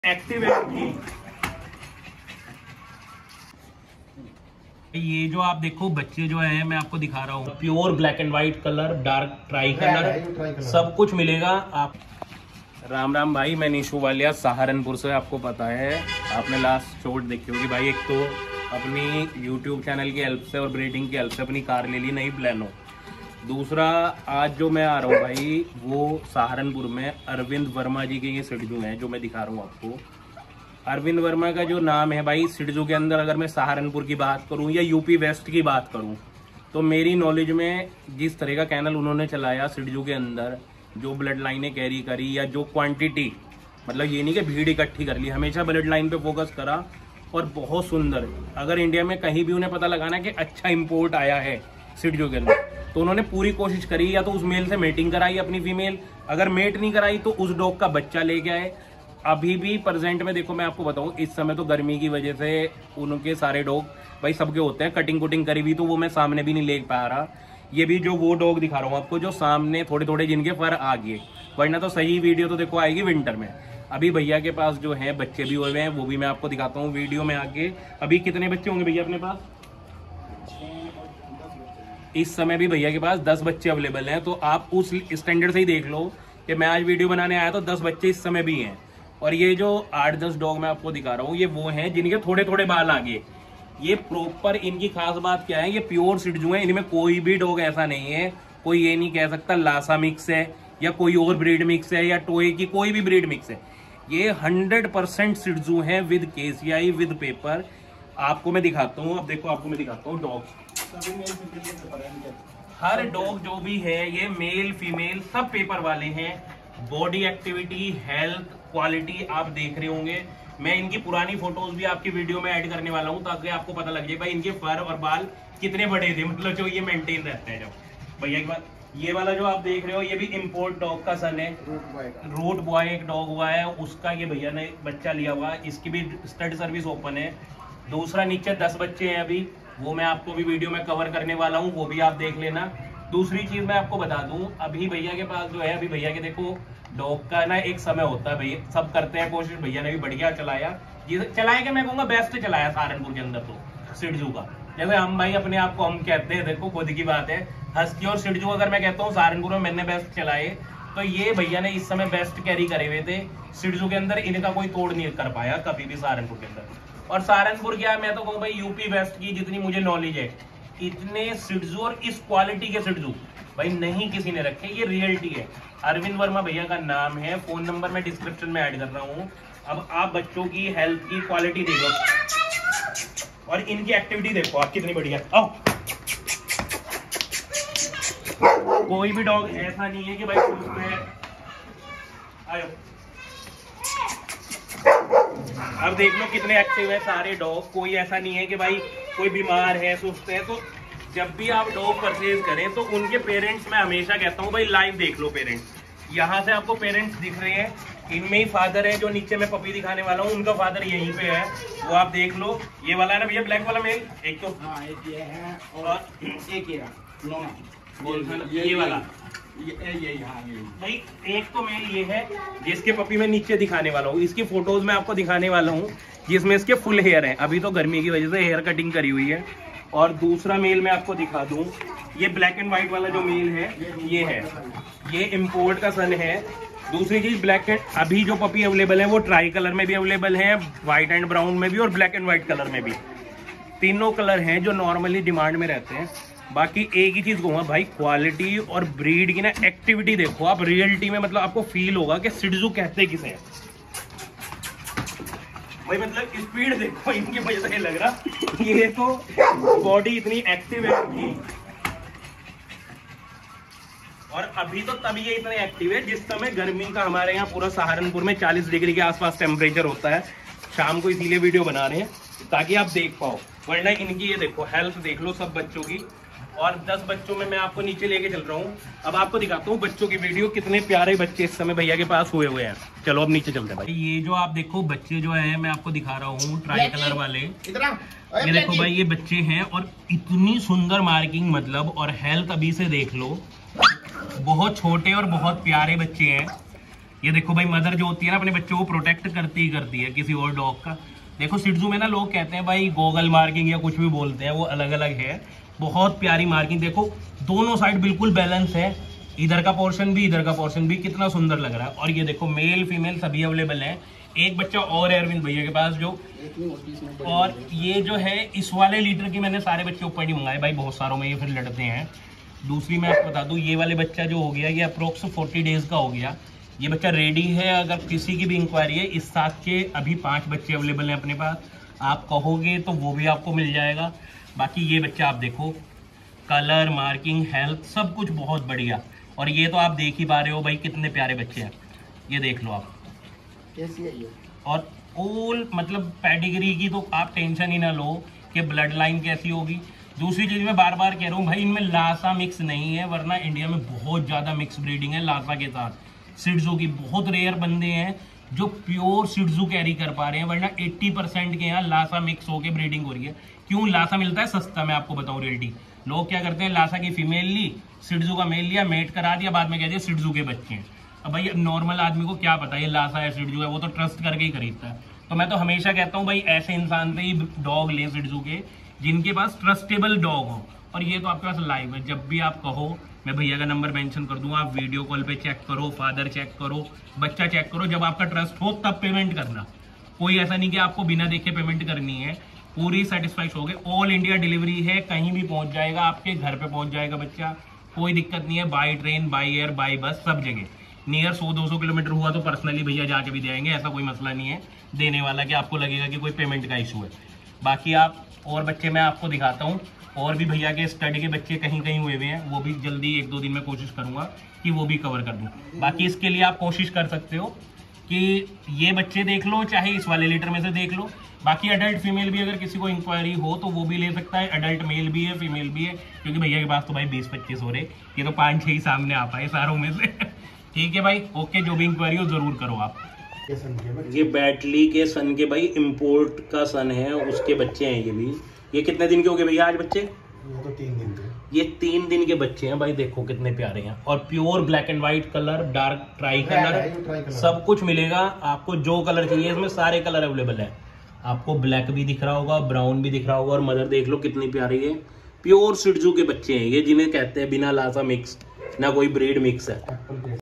Active है। ये जो आप देखो बच्चे जो है मैं आपको दिखा रहा हूँ, pure black and white colour, dark try colour सब कुछ मिलेगा आप। राम राम भाई, मैं निशु वालिया सहारनपुर से। आपको पता है, आपने लास्ट शॉट देखी होगी भाई। एक तो अपनी यूट्यूब चैनल की हेल्प से और ब्रीडिंग की हेल्प से अपनी कार ले ली नई प्लानो। दूसरा, आज जो मैं आ रहा हूँ भाई वो सहारनपुर में अरविंद वर्मा जी के ये सिडजू हैं जो मैं दिखा रहा हूँ आपको। अरविंद वर्मा का जो नाम है भाई सिडजू के अंदर, अगर मैं सहारनपुर की बात करूं या यूपी वेस्ट की बात करूं, तो मेरी नॉलेज में जिस तरह का कैनल उन्होंने चलाया सिडजू के अंदर, जो ब्लड लाइनें कैरी करी या जो क्वांटिटी, मतलब ये नहीं कि भीड़ इकट्ठी कर ली, हमेशा ब्लड लाइन पे फोकस करा और बहुत सुंदर। अगर इंडिया में कहीं भी उन्हें पता लगाना कि अच्छा इम्पोर्ट आया है सिडजू के अंदर, तो उन्होंने पूरी कोशिश करी या तो उस मेल से मेटिंग कराई अपनी फीमेल, अगर मेट नहीं कराई तो उस डॉग का बच्चा लेके आए। अभी भी प्रेजेंट में देखो, मैं आपको बताऊं, इस समय तो गर्मी की वजह से उनके सारे डॉग भाई सबके होते हैं, कटिंग कुटिंग करी भी, तो वो मैं सामने भी नहीं ले पा रहा। ये भी जो वो डॉग दिखा रहा हूँ आपको, जो सामने थोड़े थोड़े जिनके फर आ गए, वरना तो सही वीडियो तो देखो आएगी विंटर में। अभी भैया के पास जो है बच्चे भी हुए हैं, वो भी मैं आपको दिखाता हूँ वीडियो में आगे। अभी कितने बच्चे होंगे भैया अपने पास? इस समय भी भैया के पास 10 बच्चे अवेलेबल हैं। तो आप उस स्टैंडर्ड से ही देख लो कि मैं आज वीडियो बनाने आया तो 10 बच्चे इस समय भी हैं। और ये जो 8-10 डॉग मैं आपको दिखा रहा हूँ, ये वो हैं जिनके थोड़े थोड़े बाल आगे। ये प्रॉपर, इनकी खास बात क्या है, ये प्योर सिडजू है। इनमें कोई भी डॉग ऐसा नहीं है, कोई ये नहीं कह सकता लासा मिक्स है या कोई और ब्रीड मिक्स है या टोए की कोई भी ब्रीड मिक्स है। ये 100% सिडजू है विद केसीआई विद पेपर। आपको मैं दिखाता हूँ, अब देखो आपको मैं दिखाता हूँ डॉग। हर डॉग जो भी है ये मेल फीमेल सब पेपर वाले हैं। बॉडी एक्टिविटी, हेल्थ, क्वालिटी आप देख रहे होंगे। मैं इनकी पुरानी फोटोज भी आपकी वीडियो में ऐड करने वाला हूं, ताकि आपको पता लग जाए भाई इनके फर और बाल कितने बड़े थे, मतलब जो ये मेंटेन रहते हैं। जब भैया के बाद ये वाला जो आप देख रहे हो, ये भी इम्पोर्ट डॉग का सन है। रूट बॉय एक डॉग हुआ है, उसका ये भैया ने बच्चा लिया हुआ, इसकी भी स्टड सर्विस ओपन है। दूसरा, नीचे 10 बच्चे हैं अभी, वो मैं आपको भी वीडियो में कवर करने वाला हूँ, वो भी आप देख लेना। दूसरी चीज मैं आपको बता दूं, अभी भैया के पास जो है, अभी भैया के देखो डॉग का ना एक समय होता है, भैया सब करते हैं कोशिश, भैया ने भी बढ़िया चलाया, चलाया कि मैं कहूँगा बेस्ट चलाया सहारनपुर के अंदर तो सिडजू का। जैसे हम भाई अपने आप को हम कहते हैं, देखो खुद की बात है, हस्की और सिडजू अगर मैं कहता हूँ सहारनपुर में मैंने बेस्ट चलाए, तो ये भैया ने इस समय बेस्ट कैरी करे हुए थे सिडजू के अंदर। इनका कोई तोड़ नहीं कर पाया कभी भी सहारनपुर के अंदर। और सहारनपुर क्या है, मैं तो कहूँ भाई यूपी वेस्ट की जितनी मुझे नॉलेज है, इतने सिडजू और इस क्वालिटी के सिडजू भाई नहीं किसी ने रखे, ये रियलिटी है। अरविंद वर्मा भैया का नाम है, फोन नंबर मैं डिस्क्रिप्शन में ऐड कर रहा हूँ। अब आप बच्चों की हेल्थ की क्वालिटी देखो और इनकी एक्टिविटी देखो आप कितनी बढ़िया। आओ, कोई भी डॉग ऐसा नहीं है कि भाई उसमें आयो। अब देख लो कितने एक्टिव है सारे डॉग, कोई ऐसा नहीं है कि भाई कोई बीमार है, सुस्त है। तो जब भी आप डॉग परचेज करें तो उनके पेरेंट्स, मैं हमेशा कहता हूँ भाई लाइव देख लो पेरेंट्स। यहाँ से आपको पेरेंट्स दिख रहे हैं, इनमें ही फादर है, जो नीचे मैं पपी दिखाने वाला हूँ उनका फादर यहीं पे है, वो आप देख लो। ये वाला है ना भैया ब्लैक वाला मेल, एक तो एक ये है और एक ये वाला भाई, एक तो मेल ये है जिसके पपी मैं नीचे दिखाने वाला हूँ, इसकी फोटोज मैं आपको दिखाने वाला हूँ, जिसमें इसके फुल हेयर है। अभी तो गर्मी की वजह से हेयर कटिंग करी हुई है। और दूसरा मेल मैं आपको दिखा दूं, ये ब्लैक एंड व्हाइट वाला जो मेल है, ये है, ये इम्पोर्ट का सन है। दूसरी चीज, ब्लैक एंड, अभी जो पपी अवेलेबल है वो ट्राई कलर में भी अवेलेबल है, व्हाइट एंड ब्राउन में भी और ब्लैक एंड व्हाइट कलर में भी। तीनों कलर हैं जो नॉर्मली डिमांड में रहते हैं। बाकी एक ही चीज कहूँगा भाई, क्वालिटी और ब्रीड की ना एक्टिविटी देखो आप, रियलिटी में मतलब आपको फील होगा कि सिडजू कहते किसे है भाई। मतलब स्पीड देखो इनकी वजह से लग रहा, ये तो बॉडी इतनी एक्टिव है इनकी। और अभी तो तभी ये इतने एक्टिव है जिस समय गर्मी का हमारे यहाँ पूरा सहारनपुर में 40 डिग्री के आसपास टेम्परेचर होता है। शाम को इसीलिए वीडियो बना रहे हैं ताकि आप देख पाओ, वरना इनकी ये देखो हेल्थ देख लो सब बच्चों की। और 10 बच्चों में मैं आपको नीचे लेके चल रहा हूँ। अब आपको दिखाता हूँ बच्चों की वीडियो, कितने प्यारे बच्चे इस समय भैया के पास हुए हैं। चलो अब नीचे चलते हैं भाई। ये जो आप देखो बच्चे जो है मैं आपको दिखा रहा हूँ ट्राई कलर वाले, ये देखो भाई ये बच्चे हैं और इतनी सुंदर मार्किंग, मतलब और हेल्थ अभी से देख लो, बहुत छोटे और बहुत प्यारे बच्चे हैं। ये देखो भाई, मदर जो होती है ना अपने बच्चों को प्रोटेक्ट करती ही करती है किसी और डॉग का। देखो शिट्जू में ना लोग कहते हैं भाई गोगल मार्किंग या कुछ भी बोलते हैं, वो अलग अलग है। बहुत प्यारी मार्किंग, देखो दोनों साइड बिल्कुल बैलेंस है, इधर का पोर्शन भी इधर का पोर्शन भी, कितना सुंदर लग रहा है। और ये देखो मेल फीमेल सभी अवेलेबल है। एक बच्चा और है अरविंद भैया के पास जो, और ये जो है इस वाले लीटर के मैंने सारे बच्चे ऊपर नहीं मंगाए भाई, बहुत सारों में ये फिर लड़ते हैं। दूसरी मैं आपको बता दूं, ये वाले बच्चा जो हो गया ये अप्रोक्स 40 डेज का हो गया। ये बच्चा रेडी है, अगर किसी की भी इंक्वायरी है। इस साथ के अभी 5 बच्चे अवेलेबल हैं अपने पास, आप कहोगे तो वो भी आपको मिल जाएगा। बाकी ये बच्चा आप देखो, कलर मार्किंग हेल्थ सब कुछ बहुत बढ़िया। और ये तो आप देख ही पा रहे हो भाई कितने प्यारे बच्चे हैं, ये देख लो आप। कैसी है ये? और ऑल मतलब पेडिग्री की तो आप टेंशन ही ना लो कि ब्लड लाइन कैसी होगी। दूसरी चीज मैं बार बार कह रहा हूँ भाई, इनमें लासा मिक्स नहीं है, वरना इंडिया में बहुत ज्यादा मिक्स ब्रीडिंग है लासा के साथ। शिट्जू की बहुत रेयर बंदे हैं जो प्योर शिट्जू कैरी कर पा रहे हैं, वरना 80% के यहाँ लासा मिक्स होके ब्रीडिंग हो रही है। क्यों? लासा मिलता है सस्ता, मैं आपको बताऊं रियलिटी। लोग क्या करते हैं, लासा की फीमेल ली, शिट्जू का मेल लिया, मेट करा दिया, बाद में कह दिया शिट्जू के बच्चे हैं। अब भाई नॉर्मल आदमी को क्या पता ये लासा है शिट्जू है, वो तो ट्रस्ट करके ही खरीदता है। तो मैं तो हमेशा कहता हूँ भाई ऐसे इंसान से ही डॉग ले शिट्जू के जिनके पास ट्रस्टेबल डॉग हो। और ये तो आपके पास लाइव है, जब भी आप कहो मैं भैया का नंबर मेंशन कर दूंगा, आप वीडियो कॉल पे चेक करो, फादर चेक करो, बच्चा चेक करो। जब आपका ट्रस्ट हो तब पेमेंट करना। कोई ऐसा नहीं कि आपको बिना देखे पेमेंट करनी है, पूरी सेटिस्फाइड हो गए। ऑल इंडिया डिलीवरी है, कहीं भी पहुंच जाएगा, आपके घर पे पहुंच जाएगा बच्चा, कोई दिक्कत नहीं है। By train, by air, by bus, सब जगह। नियर 100-200 किलोमीटर हुआ तो पर्सनली भैया जाके भी देंगे, ऐसा कोई मसला नहीं है देने वाला कि आपको लगेगा कि कोई पेमेंट का इशू है। बाकी आप और बच्चे मैं आपको दिखाता हूँ, और भी भैया के स्टडी के बच्चे कहीं कहीं हुए हुए हैं, वो भी जल्दी 1-2 दिन में कोशिश करूंगा कि वो भी कवर कर दूं। बाकी इसके लिए आप कोशिश कर सकते हो कि ये बच्चे देख लो, चाहे इस वाले लीटर में से देख लो। बाकी अडल्ट फीमेल भी अगर किसी को इंक्वायरी हो तो वो भी ले सकता है, अडल्ट मेल भी है, फीमेल भी है, क्योंकि भैया के पास तो भाई 20-25 हो रहे, ये तो 5-6 ही सामने आ पाए सारों में से। ठीक है भाई, ओके, जो भी इंक्वायरी हो जरूर करो आप। ये बैटली के सन के भाई इम्पोर्ट का सन है, उसके बच्चे हैं ये भी। ये कितने दिन के हो गए भैया आज बच्चे? ये तो 3 दिन के। ये 3 दिन के बच्चे हैं भाई, देखो कितने प्यारे हैं। और pure black and white colour, dark try colour, सब कुछ मिलेगा आपको। जो कलर चाहिए इसमें सारे कलर अवेलेबल है। आपको ब्लैक भी दिख रहा होगा, ब्राउन भी दिख रहा होगा, और मदर देख लो कितनी प्यारी है। प्योर शिट्जू के बच्चे हैं ये, जिन्हें कहते हैं बिना लासा मिक्स, ना कोई ब्रीड मिक्स है।